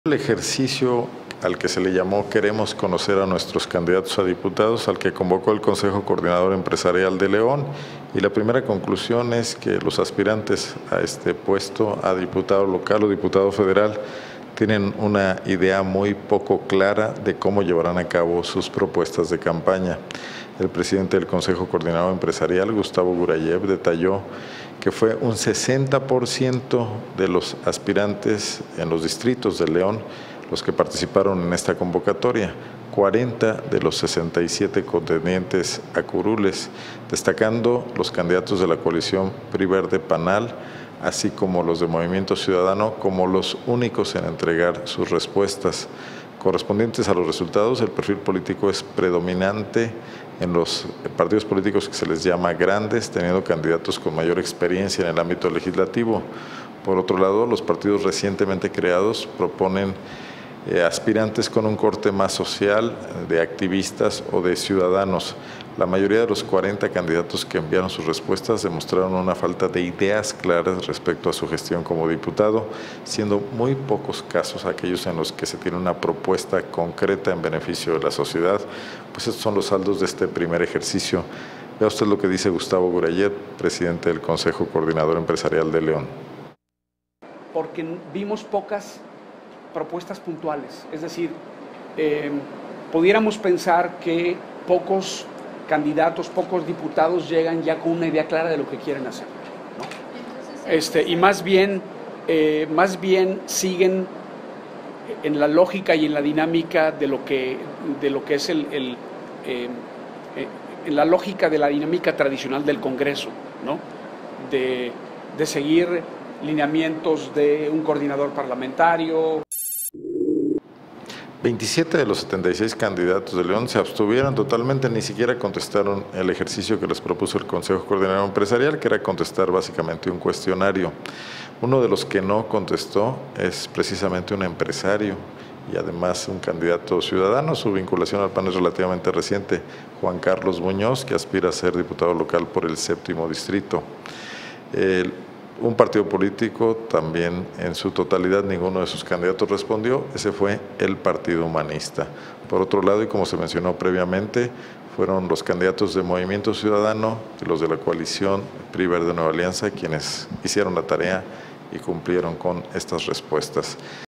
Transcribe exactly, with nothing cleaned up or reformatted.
El ejercicio al que se le llamó Queremos conocer a nuestros candidatos a diputados, al que convocó el Consejo Coordinador Empresarial de León, y la primera conclusión es que los aspirantes a este puesto, a diputado local o diputado federal, tienen una idea muy poco clara de cómo llevarán a cabo sus propuestas de campaña. El presidente del Consejo Coordinador Empresarial, Gustavo Gurayev, detalló que fue un sesenta por ciento de los aspirantes en los distritos de León los que participaron en esta convocatoria, cuarenta de los sesenta y siete contendientes a curules, destacando los candidatos de la coalición P R I Verde Panal, así como los de Movimiento Ciudadano, como los únicos en entregar sus respuestas. Correspondientes a los resultados, el perfil político es predominante en los partidos políticos que se les llama grandes, teniendo candidatos con mayor experiencia en el ámbito legislativo. Por otro lado, los partidos recientemente creados proponen eh, aspirantes con un corte más social, de activistas o de ciudadanos. La mayoría de los cuarenta candidatos que enviaron sus respuestas demostraron una falta de ideas claras respecto a su gestión como diputado, siendo muy pocos casos aquellos en los que se tiene una propuesta concreta en beneficio de la sociedad. Pues estos son los saldos de este primer ejercicio. Vea usted lo que dice Gustavo Gurayev, presidente del Consejo Coordinador Empresarial de León. Porque vimos pocas propuestas puntuales, es decir, eh, pudiéramos pensar que pocos candidatos, pocos diputados llegan ya con una idea clara de lo que quieren hacer, ¿no? Este, y más bien, eh, más bien siguen en la lógica y en la dinámica de lo que, de lo que es el, el eh, eh, en la lógica de la dinámica tradicional del Congreso, ¿no? De, de seguir lineamientos de un coordinador parlamentario. veintisiete de los setenta y seis candidatos de León se abstuvieron totalmente, ni siquiera contestaron el ejercicio que les propuso el Consejo Coordinador Empresarial, que era contestar básicamente un cuestionario. Uno de los que no contestó es precisamente un empresario y además un candidato ciudadano. Su vinculación al P A N es relativamente reciente, Juan Carlos Muñoz, que aspira a ser diputado local por el séptimo distrito. El, Un partido político, también en su totalidad ninguno de sus candidatos respondió, ese fue el Partido Humanista. Por otro lado, y como se mencionó previamente, fueron los candidatos de Movimiento Ciudadano y los de la coalición P R I Verde Nueva Alianza quienes hicieron la tarea y cumplieron con estas respuestas.